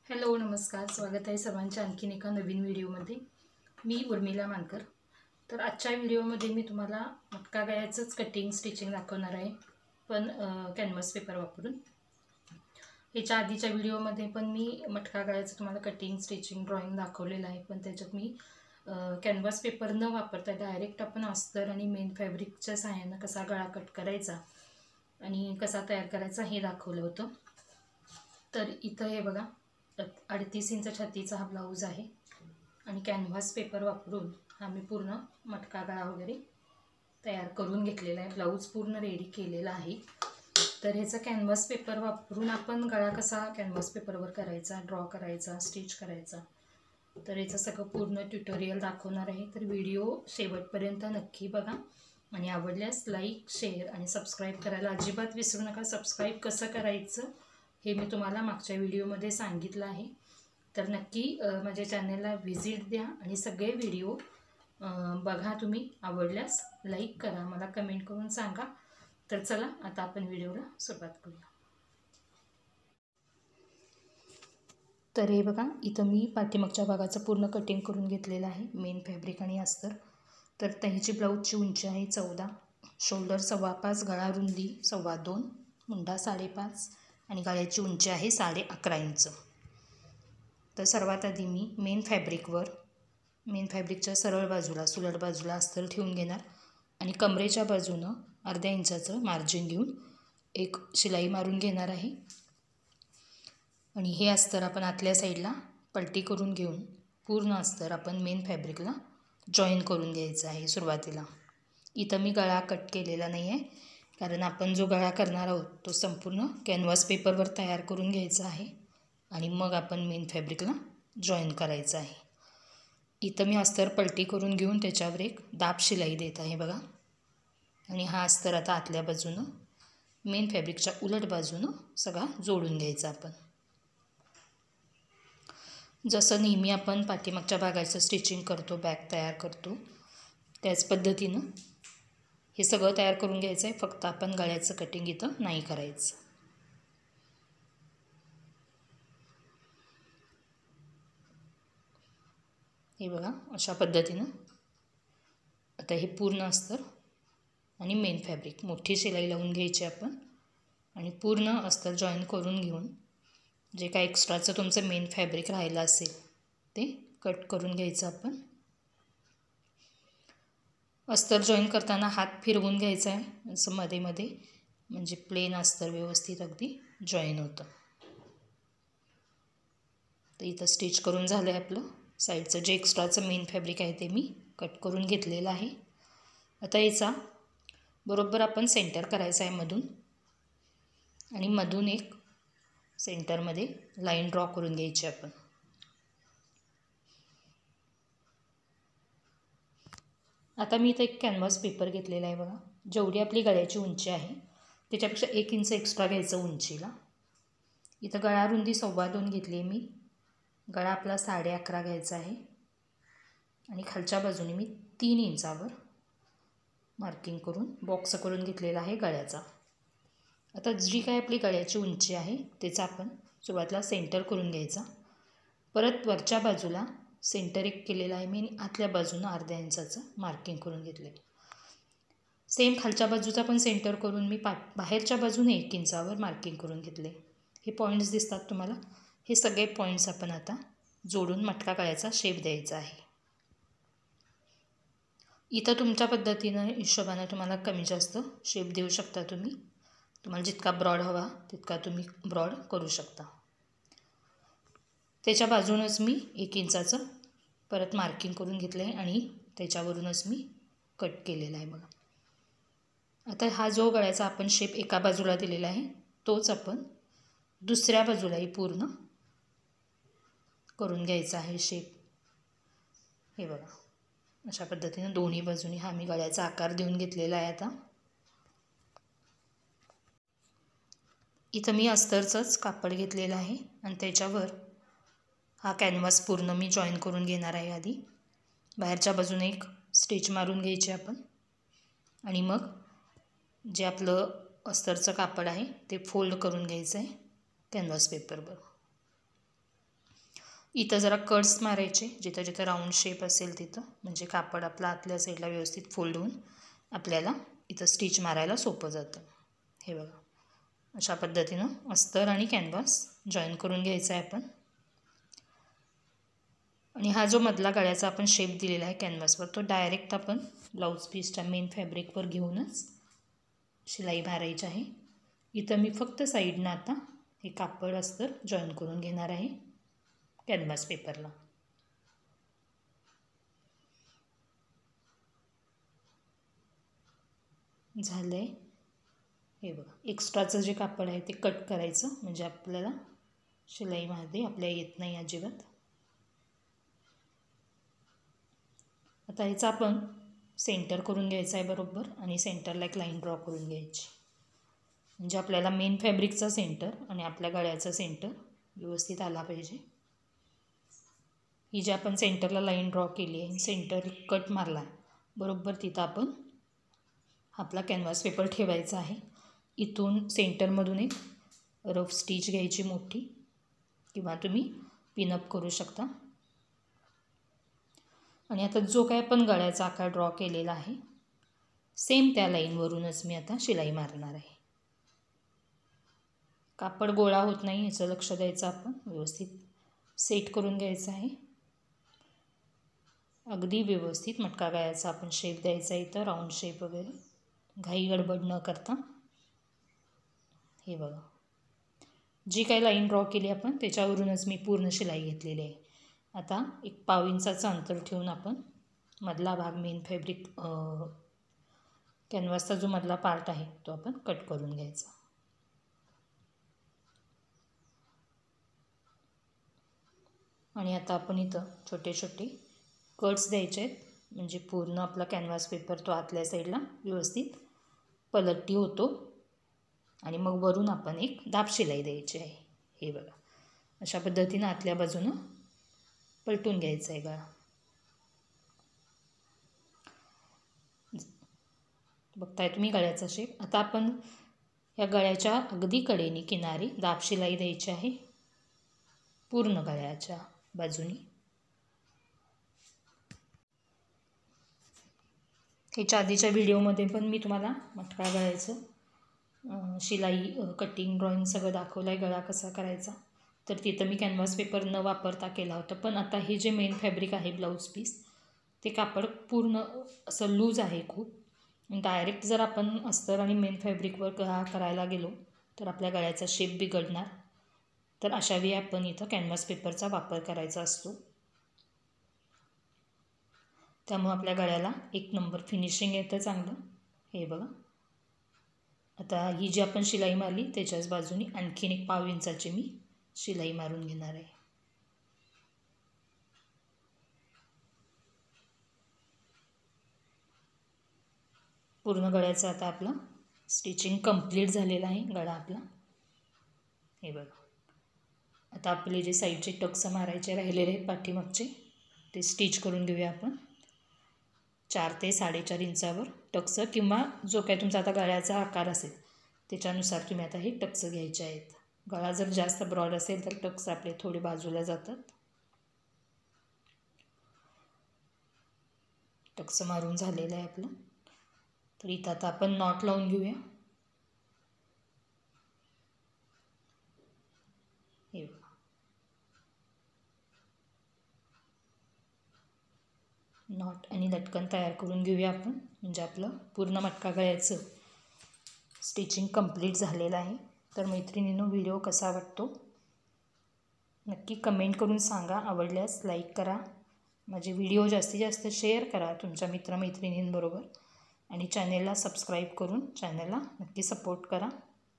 Hello नमस्कार, स्वागत आहे सर्वांच्या आणखीन एका नवीन व्हिडिओमध्ये। मी उर्मिला मानकर। तर आजच्या व्हिडिओमध्ये मी तुम्हाला मटका गळ्याचंच कटिंग स्टिचिंग दाखवणार आहे, पण कॅनव्हास पेपर वापरून। ह्याच्या आधीच्या व्हिडिओमध्ये पण मी मटका गळ्याचं तुम्हाला कटिंग स्टिचिंग ड्रॉइंग दाखवलेलं आहे, पण त्याच्यात मी कॅनव्हास पेपर न वापरता डायरेक्ट आपण अस्तर आणि मेन फॅब्रिकच्या सहाय्याने कसा गळा कट करायचा आणि कसा तयार करायचा हे दाखवलं होतं। तर इथं हे बघा, 38 इंच छातीचा हा ब्लाऊज आहे आणि कॅनव्हास पेपर वापरून आम्ही पूर्ण मटका गळा वगैरे तयार करून घेतलेला आहे। ब्लाऊज पूर्ण रेडी केलेला आहे। तर ह्याचा कॅनव्हास पेपर वापरून आपण गळा कसा कॅनव्हास पेपरवर करायचा, ड्रॉ करायचा, स्टिच करायचा, तर याचं सगळं पूर्ण ट्युटोरियल दाखवणार आहे। तर व्हिडिओ शेवटपर्यंत नक्की बघा आणि आवडल्यास लाईक, शेअर आणि सबस्क्राईब करायला अजिबात विसरू नका। सबस्क्राईब कसं करायचं हे मी तुम्हाला मागच्या व्हिडिओमध्ये सांगितलं आहे, तर नक्की माझ्या चॅनलला व्हिजिट द्या आणि सगळे व्हिडिओ बघा। तुम्ही आवडल्यास लाईक करा, मला कमेंट करून सांगा। तर चला आता आपण व्हिडिओला सुरुवात करूया। तर हे बघा, इथं मी पाठीमागच्या भागाचं पूर्ण कटिंग करून घेतलेलं आहे, मेन फॅब्रिक आणि अस्तर। तर त्याची ब्लाऊजची उंची आहे 14, शोल्डर 5.25, गळा रुंदी 2.25, मुंडा 5.5 आणि गळ्याची उंची आहे 11.5 इंच। तर सर्वात आधी मी मेन फॅब्रिकच्या सरळ बाजूला सुलट बाजूला अस्तर ठेवून घेणार आणि कमरेच्या बाजूनं अर्ध्या इंचाचं मार्जिन घेऊन एक शिलाई मारून घेणार आहे आणि हे अस्तर आपण आतल्या साईडला पलटी करून घेऊन पूर्ण अस्तर आपण मेन फॅब्रिकला जॉईन करून घ्यायचं आहे। सुरुवातीला इथं मी गळा कट केलेला नाही आहे, कारण आपण जो गळा करणार आहोत तो संपूर्ण कॅनव्हास पेपरवर तयार करून घ्यायचा आहे आणि मग आपण मेन फॅब्रिकला जॉईन करायचं आहे। इथं मी अस्तर पलटी करून घेऊन त्याच्यावर एक दाब शिलाई देत आहे बघा, आणि हा अस्तर आता आतल्या बाजूनं मेन फॅब्रिकच्या उलट बाजूनं सगळा जोडून घ्यायचा आपण। जसं नेहमी आपण पाठीमागच्या भागाचं स्टिचिंग करतो, बॅक तयार करतो, त्याच पद्धतीनं हे सगळं तयार करून घ्यायचं आहे। फक्त आपण गळ्याचं कटिंग इथं नाही करायचं। हे बघा, अशा पद्धतीनं आता हे पूर्ण अस्तर आणि मेन फॅब्रिक मोठी शिलाई लावून घ्यायची आपण आणि पूर्ण अस्तर जॉईन करून घेऊन जे काय एक्स्ट्राचं तुमचं मेन फॅब्रिक राहिलं असेल ते कट करून घ्यायचं आपण। अस्तर जॉईन करताना हात फिरवून घ्यायचा आहे असं मध्ये मध्ये, म्हणजे प्लेन अस्तर व्यवस्थित अगदी जॉईन होतं। तर इथं स्टिच करून झालं आहे आपलं। साईडचं जे एक्स्ट्राचं मेन फॅब्रिक आहे ते मी कट करून घेतलेलं आहे। आता याचा बरोबर आपण सेंटर करायचं आहे मधून, आणि मधून एक सेंटरमध्ये लाईन ड्रॉ करून घ्यायची आपण। आता मी इथं एक कॅनव्हास पेपर घेतलेला आहे बघा, जेवढी आपली गळ्याची उंची आहे त्याच्यापेक्षा 1 इंच एक्स्ट्रा घ्यायचं उंचीला। इथं गळा रुंदी 2.25 घेतली आहे मी, गळा आपला 11.5 घ्यायचा आहे आणि खालच्या बाजूने मी 3 इंचावर मार्किंग करून बॉक्स करून घेतलेला आहे गळ्याचा। आता जी काय आपली गळ्याची उंची आहे त्याचा आपण सुरुवातीला सेंटर करून घ्यायचा, परत वरच्या बाजूला सेंटर एक केलेला आहे मी आणि आतल्या बाजूनं अर्ध्या इंचाचं मार्किंग करून घेतले। सेम खालच्या बाजूचा पण सेंटर करून मी बाहेरच्या बाजूने 1 इंचावर मार्किंग करून घेतले। हे पॉईंट्स दिसतात तुम्हाला, हे सगळे पॉईंट्स आपण आता जोडून मटका गळ्याचा शेप द्यायचा आहे। इथं तुमच्या पद्धतीनं हिशोबानं तुम्हाला कमी जास्त शेप देऊ शकता तुम्ही, तुम्हाला जितका ब्रॉड हवा तितका तुम्ही ब्रॉड करू शकता। त्याच्या बाजूनच मी 1 इंचाचं परत मार्किंग करून घेतलं आहे आणि त्याच्यावरूनच मी कट केलेला आहे बघा। आता हा जो गळ्याचा आपण शेप एका बाजूला दिलेला आहे तोच आपण दुसऱ्या बाजूलाही पूर्ण करून घ्यायचा आहे शेप। हे बघा, अशा पद्धतीनं दोन्ही बाजूनी हा मी गळ्याचा आकार देऊन घेतलेला आहे। आता इथं मी अस्तरचंच कापड घेतलेलं आहे आणि त्याच्यावर हा कॅनव्हास पूर्ण मी जॉईन करून घेणार आहे। आधी बाहेरच्या बाजूने एक स्टिच मारून घ्यायची आपण आणि मग जे आपलं अस्तरचं कापड आहे ते फोल्ड करून घ्यायचं आहे कॅनव्हास पेपरवर। इथं जरा कट्स मारायचे जिथं जिथं राऊंड शेप असेल तिथं, म्हणजे कापड आपला आतल्या साईडला व्यवस्थित फोल्ड होऊन आपल्याला इथं स्टिच मारायला सोपं जातं. हे बघा, अशा पद्धतीनं अस्तर आणि कॅनव्हास जॉईन करून घ्यायचा आहे आपण. आणि हा जो मधला गळ्याचा आपण शेप दिलेला आहे कॅनव्हासवर, तो डायरेक्ट आपण ब्लाऊज पीसच्या मेन फॅब्रिकवर घेऊनच शिलाई मारायची आहे. इथं मी फक्त साईडनं आता हे कापड अस्तर जॉईन करून घेणार आहे कॅनव्हास पेपरला. झालं आहे. हे बघा, एक्स्ट्राचं जे कापड आहे ते कट करायचं, म्हणजे आपल्याला शिलाईमध्ये आपल्या येत नाही अजिबात. आता ह्याचं आपण सेंटर करून घ्यायचं आहे बरोबर, आणि सेंटरला एक लाईन ड्रॉ करून घ्यायची, म्हणजे आपल्याला मेन फॅब्रिकचा सेंटर आणि आपल्या गळ्याचा सेंटर व्यवस्थित आला पाहिजे. ही जी आपण सेंटरला लाईन ड्रॉ केली आहे, सेंटर कट मारला आहे बरोबर, तिथं आपण आपला कॅनव्हास पेपर ठेवायचा आहे. इथून सेंटरमधून एक रफ स्टिच घ्यायची मोठी, किंवा तुम्ही पिनअप करू शकता. आणि आता जो काय आपण गळ्याचा आकार ड्रॉ केलेला आहे, सेम त्या लाईनवरूनच मी आता शिलाई मारणार आहे. कापड गोळा होत नाही याचं लक्ष द्यायचं, आपण व्यवस्थित सेट करून घ्यायचं आहे. अगदी व्यवस्थित मटका गळ्याचा आपण शेप द्यायचा आहे इथं, राऊंड शेप वगैरे, घाई गडबड न करता. हे बघा, जी काही लाईन ड्रॉ केली आपण त्याच्यावरूनच मी पूर्ण शिलाई घेतलेली आहे. आता एक 1.5 इंचाचं अंतर ठेवून आपण मधला भाग मेन फॅब्रिक कॅनव्हासचा जो मधला पार्ट आहे तो आपण कट करून घ्यायचा. आणि आता आपण इथं छोटे छोटे कट्स द्यायचे आहेत, म्हणजे पूर्ण आपला कॅनव्हास पेपर तो आतल्या साईडला व्यवस्थित पलटी होतो. आणि मग वरून आपण एक दाब शिलाई द्यायची आहे. हे बघा, अशा पद्धतीनं आतल्या बाजूनं पलटून घ्यायचं आहे गळा. बघताय तुम्ही गळ्याचा शेप. आता आपण या गळ्याच्या अगदी कडेने किनारी दाब शिलाई द्यायची आहे पूर्ण गळ्याच्या बाजूनी. ह्याच्या आधीच्या व्हिडिओमध्ये पण मी तुम्हाला मटका गळ्याचं शिलाई कटिंग ड्रॉइंग सगळं दाखवलं आहे, गळा कसा करायचा. तर तिथं मी कॅनव्हास पेपर न वापरता केला होता. पण आता हे जे मेन फॅब्रिक आहे ब्लाऊज पीस, ते कापड पूर्ण असं लूज आहे खूप. डायरेक्ट जर आपण अस्तर आणि मेन फॅब्रिकवर गळा करायला गेलो तर आपल्या गळ्याचा शेप बिघडणार. तर अशा वेळी आपण इथं कॅनव्हास पेपरचा वापर करायचा असतो. त्यामुळे आपल्या गळ्याला एक नंबर फिनिशिंग येतं चांगलं. हे बघा, आता ही जी आपण शिलाई मारली त्याच्याच बाजूनी आणखीन एक 1.5 इंचाची मी शिलाई मारून घेणार आहे. पूर्ण गळ्याचं आता आपलं स्टिचिंग कंप्लीट झालेलं आहे गळा आपला. हे बघा, आता आपले जे साईडचे टक्स मारायचे राहिलेले आहेत पाठीमागचे, ते स्टिच करून घेऊया आपण. 4 ते 4.5 इंचावर टक्स, किंवा जो काय तुमचा आता गळ्याचा आकार असेल त्याच्यानुसार तुम्ही आता हे टक्स घ्यायचे आहेत. गळा जर जास्त ब्रॉड असेल तर टक्स आपले थोडे बाजूला जातात. टक्स मारून झालेलं आहे आपलं. तर इथं आता आपण नॉट लावून घेऊया. हे बघा, नॉट आणि लटकन तयार करून घेऊया आपण, म्हणजे आपलं पूर्ण मटका गळ्याचं स्टिचिंग कंप्लीट झालेलं आहे. तर मैत्रिणींनो, व्हिडिओ कसा वाटतो नक्की कमेंट करून सांगा. आवडल्यास लाईक करा, माझे व्हिडिओ जास्तीत जास्त शेअर करा तुमच्या मित्रमैत्रिणींबरोबर, आणि चॅनेलला सबस्क्राईब करून चॅनेलला नक्की सपोर्ट करा.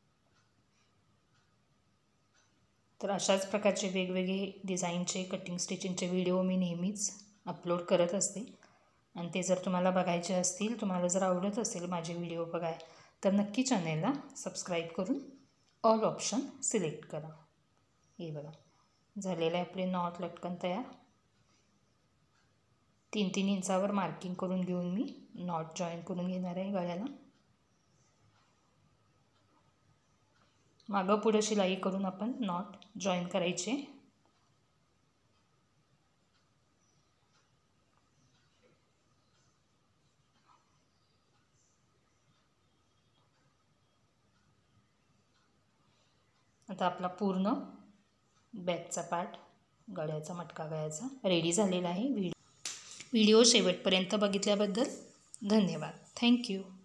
तर अशाच प्रकारचे वेगवेगळे डिझाईनचे कटिंग स्टिचिंगचे व्हिडिओ मी नेहमीच अपलोड करत असते. आणि ते जर तुम्हाला बघायचे असतील, तुम्हाला जर आवडत असेल माझे व्हिडिओ बघाय, तर नक्की चॅनेलला सबस्क्राईब करून ऑल ऑप्शन सिलेक्ट करा. हे बघा, झालेले आपले नॉट लटकन तयार. 3-3 इंचावर मार्किंग करून घेऊन मी नॉट जॉईन करून घेणार आहे गळ्याला. मागं पुढं शिलाई करून आपण नॉट जॉईन करायचे. आता आपला पूर्ण बॅकचा पार्ट गळ्याचा मटका गळ्याचा रेडी झालेला आहे. व्हिडिओ शेवटपर्यंत बघितल्याबद्दल धन्यवाद. थँक्यू.